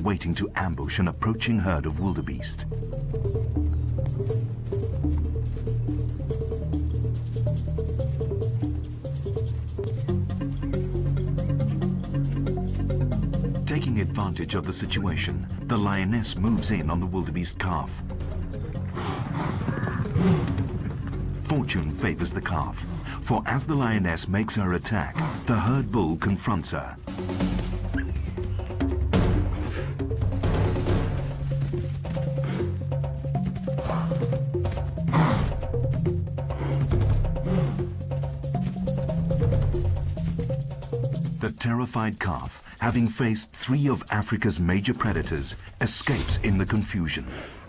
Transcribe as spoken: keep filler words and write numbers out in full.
waiting to ambush an approaching herd of wildebeest. Taking advantage of the situation, the lioness moves in on the wildebeest calf. Fortune favors the calf, for as the lioness makes her attack, the herd bull confronts her. The terrified calf, having faced three of Africa's major predators, escapes in the confusion.